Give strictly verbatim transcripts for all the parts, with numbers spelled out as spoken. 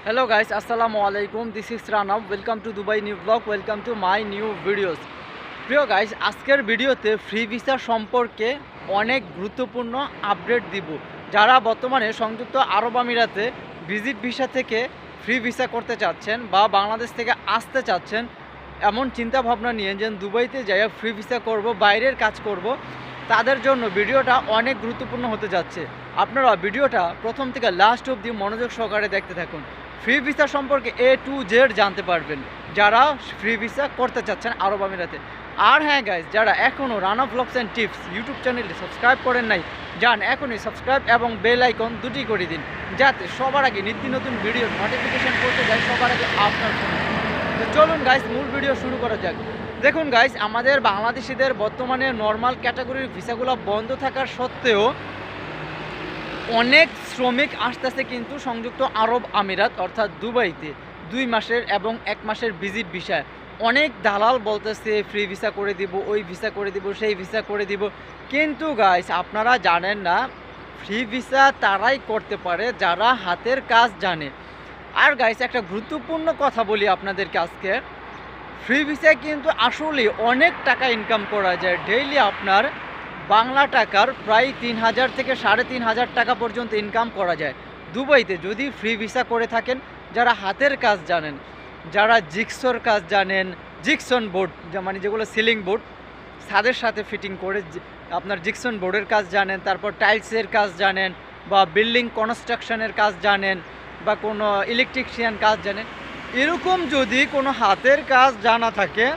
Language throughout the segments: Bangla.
Hello guys, assalamu alaikum. This is Rana. Welcome to Dubai new vlog. Welcome to my new videos. প্রিয় গাইস, আজকের ভিডিওতে ফ্রি ভিসা সম্পর্কে অনেক গুরুত্বপূর্ণ আপডেট দিব। যারা বর্তমানে সংযুক্ত আরব আমিরাতে ভিজিট ভিসা থেকে ফ্রি ভিসা করতে চাচ্ছেন বা বাংলাদেশ থেকে আসতে চাচ্ছেন, এমন চিন্তা ভাবনা নিয়ে যে দুবাইতে যাই ফ্রি ভিসা করব, বাইরের কাজ করব, তাদের জন্য ভিডিওটা অনেক গুরুত্বপূর্ণ হতে যাচ্ছে। আপনারা ভিডিওটা প্রথম থেকে লাস্ট অবধি মনোযোগ সহকারে দেখতে থাকুন। ফ্রি ভিসা সম্পর্কে এ টু জেড জানতে পারবেন যারা ফ্রি ভিসা করতে চাচ্ছেন আরব আমিরাতে। আর হ্যাঁ গাইজ, যারা এখনও Rana blogs and tips YouTube চ্যানেলটি সাবস্ক্রাইব করেন নাই, যান এখনই সাবস্ক্রাইব এবং বেল আইকন দুটি করে দিন, যাতে সবার আগে নিত্য নতুন ভিডিও নোটিফিকেশন করতে যায় সবার আগে আপনার ফোনে। তো চলুন গাইজ, মূল ভিডিও শুরু করা যাক। দেখুন গাইজ, আমাদের বাংলাদেশিদের বর্তমানে নর্মাল ক্যাটাগরির ভিসাগুলো বন্ধ থাকার সত্ত্বেও অনেক শ্রমিক আসতেছে কিন্তু সংযুক্ত আরব আমিরাত অর্থাৎ দুবাইতে দুই মাসের এবং এক মাসের ভিজিট ভিসায়। অনেক দালাল বলতেছে ফ্রি ভিসা করে দিব, ওই ভিসা করে দিব, সেই ভিসা করে দিব, কিন্তু গাইস আপনারা জানেন না ফ্রি ভিসা তারাই করতে পারে যারা হাতের কাজ জানে। আর গাইস, একটা গুরুত্বপূর্ণ কথা বলি আপনাদেরকে আজকে, ফ্রি ভিসায় কিন্তু আসলে অনেক টাকা ইনকাম করা যায়। ডেইলি আপনার বাংলা টাকার প্রায় তিন হাজার থেকে সাড়ে তিন হাজার টাকা পর্যন্ত ইনকাম করা যায় দুবাইতে যদি ফ্রি ভিসা করে থাকেন। যারা হাতের কাজ জানেন, যারা জিক্সর কাজ জানেন, জিকসন বোর্ড মানে যেগুলো সিলিং বোর্ড ছাদের সাথে ফিটিং করে আপনার জিকসন বোর্ডের কাজ জানেন, তারপর টাইলসের কাজ জানেন, বা বিল্ডিং কনস্ট্রাকশনের কাজ জানেন, বা কোনো ইলেকট্রিশিয়ান কাজ জানেন, এরকম যদি কোনো হাতের কাজ জানা থাকে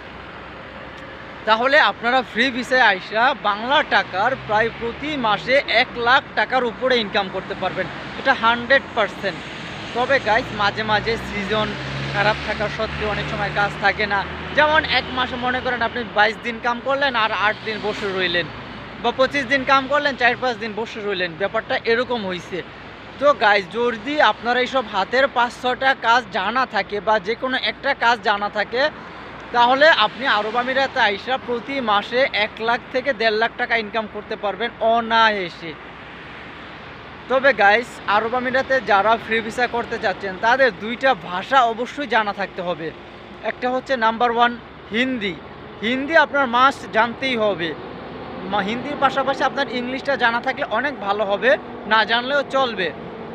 তাহলে আপনারা ফ্রি ভিসায় আইসা বাংলা টাকার প্রায় প্রতি মাসে এক লাখ টাকার উপরে ইনকাম করতে পারবেন। এটা হান্ড্রেড পারসেন্ট। তবে গাইস, মাঝে মাঝে সিজন খারাপ থাকা সত্ত্বেও অনেক সময় কাজ থাকে না। যেমন এক মাসে মনে করেন আপনি বাইশ দিন কাম করলেন আর আট দিন বসে রইলেন, বা পঁচিশ দিন কাম করলেন চার পাঁচ দিন বসে রইলেন, ব্যাপারটা এরকম হয়েছে। তো গাইস, যদি আপনারা এইসব হাতের পাঁচ ছটা কাজ জানা থাকে বা যে কোনো একটা কাজ জানা থাকে তাহলে আপনি আরব আমিরাতে আইসা প্রতি মাসে এক লাখ থেকে দেড় লাখ টাকা ইনকাম করতে পারবেন অনায়াসে। তবে গাইস, আরব আমিরাতে যারা ফ্রি ভিসা করতে চাচ্ছেন তাদের দুইটা ভাষা অবশ্যই জানা থাকতে হবে। একটা হচ্ছে নাম্বার ওয়ান হিন্দি। হিন্দি আপনার মাস্ট জানতেই হবে। হিন্দির পাশাপাশি আপনার ইংলিশটা জানা থাকলে অনেক ভালো হবে, না জানলেও চলবে।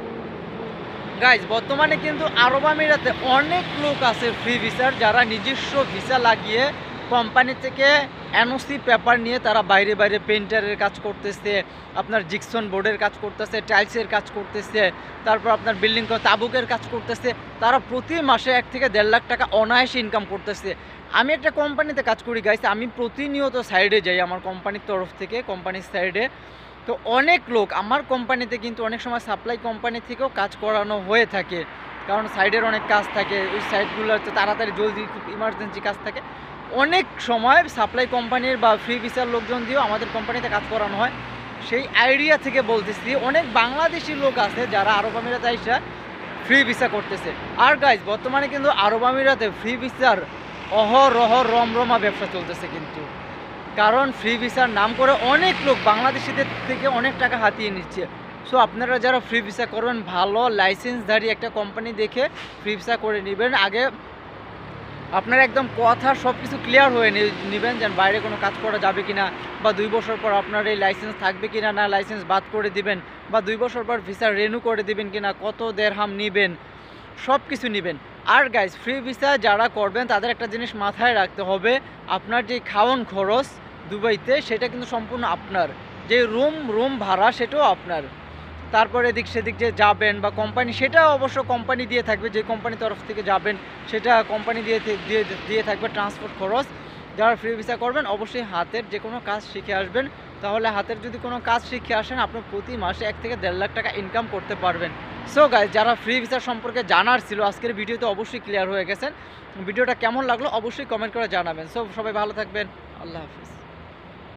গাইজ, বর্তমানে কিন্তু আরব আমিরাতে অনেক লোক আছে ফ্রি ভিসার, যারা নিজস্ব ভিসা লাগিয়ে কোম্পানি থেকে এনওসি পেপার নিয়ে তারা বাইরে বাইরে পেন্টারের কাজ করতেছে, আপনার জিকসন বোর্ডের কাজ করতেছে, টাইলসের কাজ করতেছে, তারপর আপনার বিল্ডিং তাবুকের কাজ করতেছে। তারা প্রতি মাসে এক থেকে দেড় লাখ টাকা অনায়াসে ইনকাম করতেছে। আমি একটা কোম্পানিতে কাজ করি গাইজ, আমি প্রতিনিয়ত সাইডে যাই আমার কোম্পানির তরফ থেকে, কোম্পানির সাইডে। তো অনেক লোক আমার কোম্পানিতে কিন্তু অনেক সময় সাপ্লাই কোম্পানি থেকেও কাজ করানো হয়ে থাকে, কারণ সাইডের অনেক কাজ থাকে, ওই সাইডগুলো হচ্ছে তাড়াতাড়ি জলদি খুব ইমার্জেন্সি কাজ থাকে। অনেক সময় সাপ্লাই কোম্পানির বা ফ্রি ভিসার লোকজন দিয়েও আমাদের কোম্পানিতে কাজ করানো হয়। সেই আইডিয়া থেকে বলতেছি, অনেক বাংলাদেশি লোক আছে যারা আরব আমিরাতে আইসা ফ্রি ভিসা করতেছে। আর গাইজ, বর্তমানে কিন্তু আরব আমিরাতে ফ্রি ভিসার অহরহ রমরমা ব্যবসা চলতেছে কিন্তু, কারণ ফ্রি ভিসার নাম করে অনেক লোক বাংলাদেশিদের থেকে অনেক টাকা হাতিয়ে নিচ্ছে। সো আপনারা যারা ফ্রি ভিসা করবেন, ভালো লাইসেন্সধারী একটা কোম্পানি দেখে ফ্রি ভিসা করে নেবেন। আগে আপনারা একদম কথা সব কিছু ক্লিয়ার হয়ে নেবেন, যেন বাইরে কোনো কাজ করা যাবে কিনা, বা দুই বছর পর আপনার এই লাইসেন্স থাকবে কিনা, না লাইসেন্স বাদ করে দিবেন, বা দুই বছর পর ভিসা রেনু করে দিবেন কিনা, কত দেড়হাম নেবেন, সব কিছু নেবেন। আর গাইজ, ফ্রি ভিসা যারা করবেন তাদের একটা জিনিস মাথায় রাখতে হবে, আপনার যে খাওয়ান খরচ দুবাইতে সেটা কিন্তু সম্পূর্ণ আপনার, যে রুম রুম ভাড়া সেটাও আপনার, তারপরে এদিক সেদিক যে যাবেন বা কোম্পানি, সেটা অবশ্য কোম্পানি দিয়ে থাকবে, যে কোম্পানির তরফ থেকে যাবেন সেটা কোম্পানি দিয়ে দিয়ে দিয়ে থাকবে ট্রান্সপোর্ট খরচ। যারা ফ্রি ভিসা করবেন অবশ্যই হাতের যে কোনো কাজ শিখে আসবেন, তাহলে হাতের যদি কোনো কাজ শিখে আসেন আপনি প্রতি মাসে এক থেকে দেড় লাখ টাকা ইনকাম করতে পারবেন। সো গাইজ, যারা ফ্রি ভিসার সম্পর্কে জানার ছিল আজকের ভিডিওতে অবশ্যই ক্লিয়ার হয়ে গেছেন। ভিডিওটা কেমন লাগলো অবশ্যই কমেন্ট করে জানাবেন। সো সবাই ভালো থাকবেন, আল্লাহ হাফিজ।